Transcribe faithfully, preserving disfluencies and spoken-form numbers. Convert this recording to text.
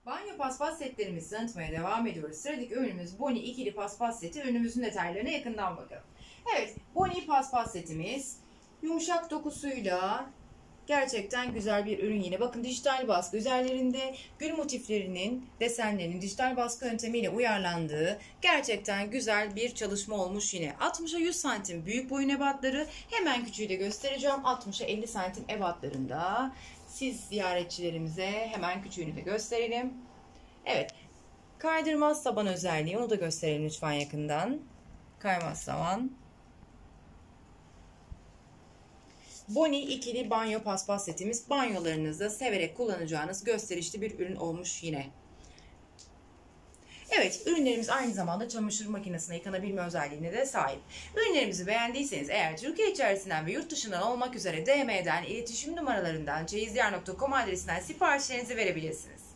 Banyo paspas setlerimizi tanıtmaya devam ediyoruz. Sıradaki ürünümüz Boni ikili paspas seti. Ürünümüzün detaylarına yakından bakalım. Evet, Boni paspas setimiz yumuşak dokusuyla gerçekten güzel bir ürün yine. Bakın dijital baskı üzerlerinde gül motiflerinin, desenlerinin dijital baskı yöntemiyle uyarlandığı gerçekten güzel bir çalışma olmuş yine. altmışa yüz santim büyük boyun ebatları, hemen küçüğü göstereceğim. altmışa elli santim ebatlarında. Siz ziyaretçilerimize hemen küçüğünü de gösterelim. Evet, kaydırmaz taban özelliği, onu da gösterelim lütfen yakından. Kaymaz taban. Boni ikili banyo paspas setimiz, banyolarınızda severek kullanacağınız gösterişli bir ürün olmuş yine. Evet, ürünlerimiz aynı zamanda çamaşır makinesine yıkanabilme özelliğine de sahip. Ürünlerimizi beğendiyseniz eğer Türkiye içerisinden ve yurt dışından olmak üzere D M'den, iletişim numaralarından, çeyizler nokta com adresinden siparişlerinizi verebilirsiniz.